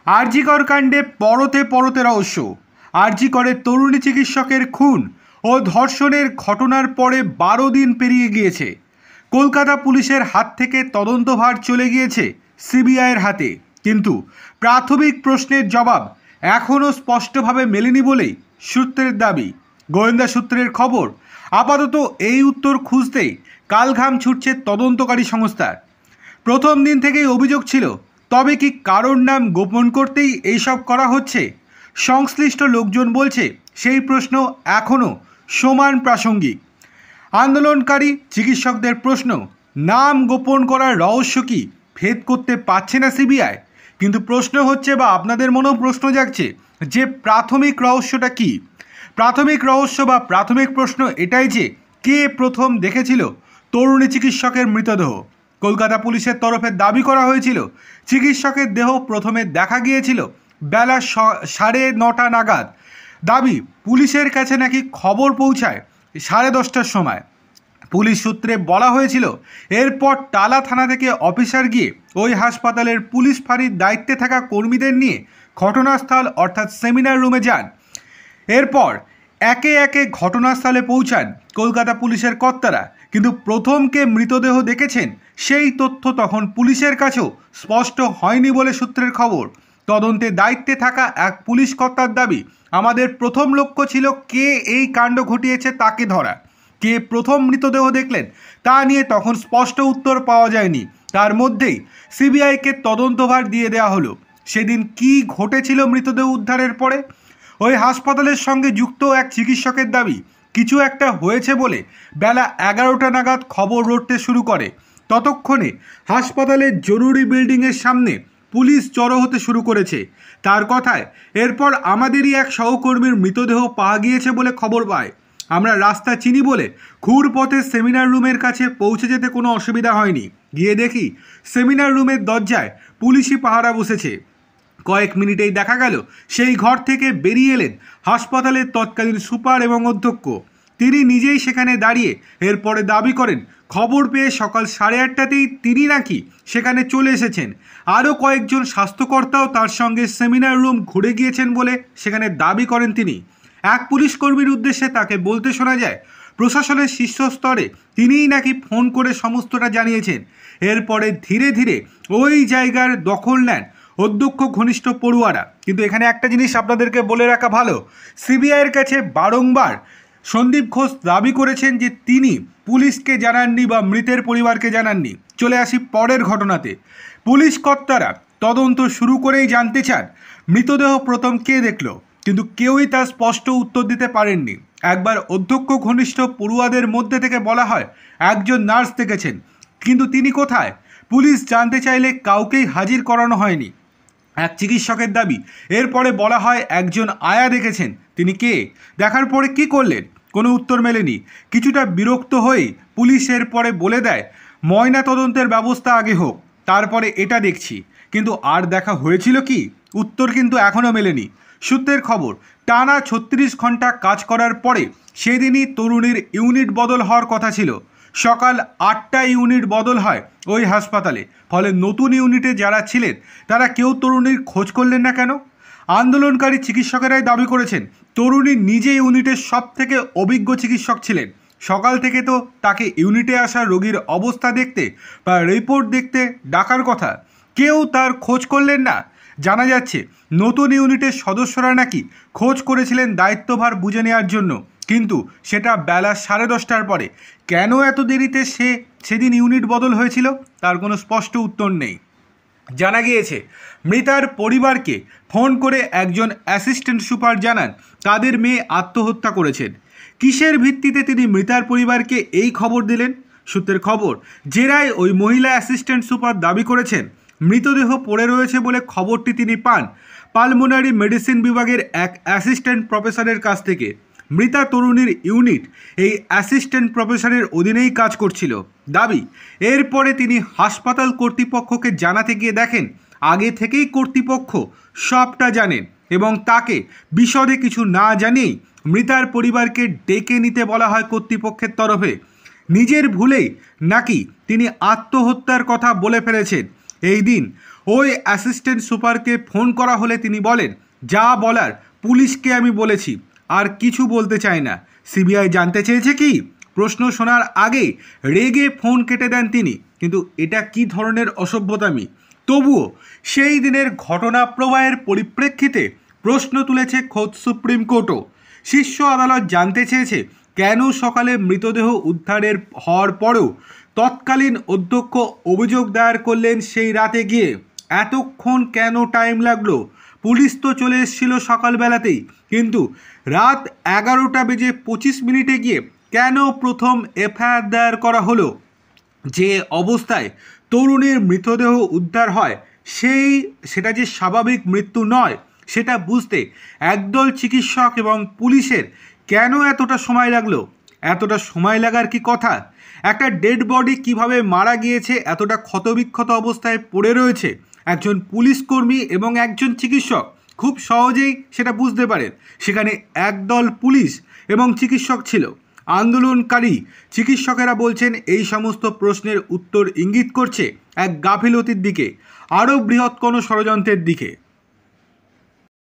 আরজি কর কাণ্ডে পরতে পরতে রহস্য। আরজি করে তরুণী চিকিৎসকের খুন ও ধর্ষণের ঘটনার পরে 12 দিন পেরিয়ে গিয়েছে। কলকাতা পুলিশের হাত থেকে তদন্তভার চলে গিয়েছে সিবিআইয়ের হাতে, কিন্তু প্রাথমিক প্রশ্নের জবাব এখনও স্পষ্টভাবে মেলেনি বলেই সূত্রের দাবি। গোয়েন্দা সূত্রের খবর, আপাতত এই উত্তর খুঁজতেই কালঘাম ছুটছে তদন্তকারী সংস্থার। প্রথম দিন থেকেই অভিযোগ ছিল, তবে কি কারোর নাম গোপন করতেই এইসব করা হচ্ছে? সংশ্লিষ্ট লোকজন বলছে সেই প্রশ্ন এখনও সমান প্রাসঙ্গিক। আন্দোলনকারী চিকিৎসকদের প্রশ্ন, নাম গোপন করার রহস্য কি ভেদ করতে পারছে না সিবিআই? কিন্তু প্রশ্ন হচ্ছে, বা আপনাদের মনেও প্রশ্ন জাগছে, যে প্রাথমিক রহস্যটা কি? প্রাথমিক রহস্য বা প্রাথমিক প্রশ্ন এটাই যে, কে প্রথম দেখেছিল তরুণী চিকিৎসকের মৃতদেহ? কলকাতা পুলিশের তরফে দাবি করা হয়েছিল, চিকিৎসকের দেহ প্রথমে দেখা গিয়েছিল বেলা 9:30 নাগাদ। দাবি, পুলিশের কাছে নাকি খবর পৌঁছায় 10:30টার সময়। পুলিশ সূত্রে বলা হয়েছিল, এরপর টালা থানা থেকে অফিসার গিয়ে ওই হাসপাতালের পুলিশ ফাঁড়ির দায়িত্বে থাকা কর্মীদের নিয়ে ঘটনাস্থল অর্থাৎ সেমিনার রুমে যান। এরপর একে একে ঘটনাস্থলে পৌঁছান কলকাতা পুলিশের কর্তারা, কিন্তু প্রথম কে মৃতদেহ দেখেছেন সেই তথ্য তখন পুলিশের কাছেও স্পষ্ট হয়নি বলে সূত্রের খবর। তদন্তে দায়িত্বে থাকা এক পুলিশ কর্তার দাবি, আমাদের প্রথম লক্ষ্য ছিল কে এই কাণ্ড ঘটিয়েছে তাকে ধরা। কে প্রথম মৃতদেহ দেখলেন তা নিয়ে তখন স্পষ্ট উত্তর পাওয়া যায়নি। তার মধ্যেই সিবিআইকে তদন্তভার দিয়ে দেওয়া হলো। সেদিন কি ঘটেছিল মৃতদেহ উদ্ধারের পরে? ওই হাসপাতালের সঙ্গে যুক্ত এক চিকিৎসকের দাবি, কিছু একটা হয়েছে বলে বেলা 11টা নাগাদ খবর রটতে শুরু করে। ততক্ষণে হাসপাতালের জরুরি বিল্ডিংয়ের সামনে পুলিশ জড়ো হতে শুরু করেছে। তার কথায়, এরপর আমাদেরই এক সহকর্মীর মৃতদেহ পাওয়া গিয়েছে বলে খবর পায়। আমরা রাস্তা চিনি বলে ঘুর পথে সেমিনার রুমের কাছে পৌঁছে যেতে কোনো অসুবিধা হয়নি। গিয়ে দেখি সেমিনার রুমের দরজায় পুলিশি পাহারা বসেছে। কয়েক মিনিটেই দেখা গেল সেই ঘর থেকে বেরিয়ে এলেন হাসপাতালের তৎকালীন সুপার এবং অধ্যক্ষ। তিনি নিজেই সেখানে দাঁড়িয়ে এরপরে দাবি করেন, খবর পেয়ে সকাল 8:30টাতেই তিনি নাকি সেখানে চলে এসেছেন। আরও কয়েকজন স্বাস্থ্যকর্তাও তার সঙ্গে সেমিনার রুম ঘুরে গিয়েছেন বলে সেখানে দাবি করেন তিনি। এক পুলিশ কর্মীর উদ্দেশ্যে তাকে বলতে শোনা যায়, প্রশাসনের শীর্ষস্তরে তিনিই নাকি ফোন করে সমস্তটা জানিয়েছেন। এরপরে ধীরে ধীরে ওই জায়গার দখল নেন অধ্যক্ষ ঘনিষ্ঠ পড়ুয়ারা। কিন্তু এখানে একটা জিনিস আপনাদেরকে বলে রাখা ভালো, সিবিআইয়ের কাছে বারংবার সন্দীপ ঘোষ দাবি করেছেন যে তিনি পুলিশকে জানাননি বা মৃতের পরিবারকে জানাননি। চলে আসি পরের ঘটনাতে। পুলিশ কর্তারা তদন্ত শুরু করেই জানতে চান মৃতদেহ প্রথম কে দেখল, কিন্তু কেউই তার স্পষ্ট উত্তর দিতে পারেননি। একবার অধ্যক্ষ ঘনিষ্ঠ পড়ুয়াদের মধ্যে থেকে বলা হয় একজন নার্স দেখেছেন, কিন্তু তিনি কোথায়? পুলিশ জানতে চাইলে কাউকেই হাজির করানো হয়নি। এক চিকিৎসকের দাবি, এরপরে বলা হয় একজন আয়া দেখেছেন, তিনি কে? দেখার পরে কি করলেন? কোনো উত্তর মেলেনি। কিছুটা বিরক্ত হয়েই পুলিশ এরপরে বলে দেয়, ময়না তদন্তের ব্যবস্থা আগে হোক, তারপরে এটা দেখছি। কিন্তু আর দেখা হয়েছিল কি? উত্তর কিন্তু এখনও মেলেনি। সূত্রের খবর, টানা 36 ঘন্টা কাজ করার পরে সেদিনই তরুণীর ইউনিট বদল হওয়ার কথা ছিল। সকাল 8টায় ইউনিট বদল হয় ওই হাসপাতালে। ফলে নতুন ইউনিটে যারা ছিলেন তারা কেউ তরুণীর খোঁজ করলেন না কেন? আন্দোলনকারী চিকিৎসকেরাই দাবি করেছেন, তরুণী নিজে ইউনিটের সব থেকে অভিজ্ঞ চিকিৎসক ছিলেন। সকাল থেকে তো তাকে ইউনিটে আসা রোগীর অবস্থা দেখতে বা রিপোর্ট দেখতে ডাকার কথা, কেউ তার খোঁজ করলেন না। জানা যাচ্ছে নতুন ইউনিটের সদস্যরা নাকি খোঁজ করেছিলেন দায়িত্বভার বুঝে নেওয়ার জন্য, কিন্তু সেটা বেলা 10:30টার পরে। কেন এত দেরিতে সেদিন ইউনিট বদল হয়েছিল তার কোনো স্পষ্ট উত্তর নেই। জানা গিয়েছে মৃতার পরিবারকে ফোন করে একজন অ্যাসিস্ট্যান্ট সুপার জানান তাদের মেয়ে আত্মহত্যা করেছেন। কিসের ভিত্তিতে তিনি মৃতার পরিবারকে এই খবর দিলেন? সূত্রের খবর, জেরায় ওই মহিলা অ্যাসিস্ট্যান্ট সুপার দাবি করেছেন মৃতদেহ পড়ে রয়েছে বলে খবরটি তিনি পান পালমোনারি মেডিসিন বিভাগের এক অ্যাসিস্ট্যান্ট প্রফেসরের কাছ থেকে। মৃতা তরুণীর ইউনিট এই অ্যাসিস্ট্যান্ট প্রফেসরের অধীনেই কাজ করছিল। দাবি, এরপরে তিনি হাসপাতাল কর্তৃপক্ষকে জানাতে গিয়ে দেখেন আগে থেকেই কর্তৃপক্ষ সবটা জানেন এবং তাকে বিশদে কিছু না জানিয়েই মৃতার পরিবারকে ডেকে নিতে বলা হয় কর্তৃপক্ষের তরফে। নিজের ভুলেই নাকি তিনি আত্মহত্যার কথা বলে ফেলেছেন। এই দিন ওই অ্যাসিস্ট্যান্ট সুপারকে ফোন করা হলে তিনি বলেন, যা বলার পুলিশকে আমি বলেছি, আর কিছু বলতে চাই না। সিবিআই জানতে চেয়েছে কি? প্রশ্ন শোনার আগে রেগে ফোন কেটে দেন তিনি। কিন্তু এটা কি ধরনের অসভ্যতামি? তবুও সেই দিনের ঘটনা প্রবাহের পরিপ্রেক্ষিতে প্রশ্ন তুলেছে খোদ সুপ্রিম কোর্টও। শীর্ষ আদালত জানতে চেয়েছে কেন সকালে মৃতদেহ উদ্ধারের হওয়ার পরেও তৎকালীন অধ্যক্ষ অভিযোগ দায়ের করলেন সেই রাতে গিয়ে। এতক্ষণ কেন টাইম লাগলো? পুলিশ তো চলে এসেছিল সকালবেলাতেই, কিন্তু রাত 11:25 গিয়ে কেন প্রথম এফআইআর দায়ের করা হলো? যে অবস্থায় তরুণীর মৃতদেহ উদ্ধার হয় সেটা যে স্বাভাবিক মৃত্যু নয়, সেটা বুঝতে একদল চিকিৎসক এবং পুলিশের কেন এতটা সময় লাগলো? এতটা সময় লাগার কি কথা? একটা ডেড বডি কিভাবে মারা গিয়েছে, এতটা ক্ষতবিক্ষত অবস্থায় পড়ে রয়েছে, একজন পুলিশ কর্মী এবং একজন চিকিৎসক খুব সহজেই সেটা বুঝতে পারেন। সেখানে একদল পুলিশ এবং চিকিৎসক ছিল। আন্দোলনকারী চিকিৎসকেরা বলছেন এই সমস্ত প্রশ্নের উত্তর ইঙ্গিত করছে এক গাফিলতির দিকে, আরও বৃহৎ কোনো ষড়যন্ত্রের দিকে।